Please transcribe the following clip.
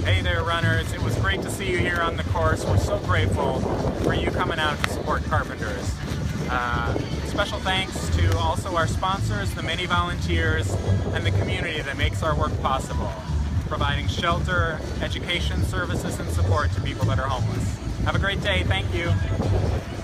Hey there, runners. It was great to see you here on the course. We're so grateful for you coming out to support Carpenters. Special thanks to also our sponsors, the many volunteers, and the community that makes our work possible, providing shelter, education services, and support to people that are homeless. Have a great day. Thank you.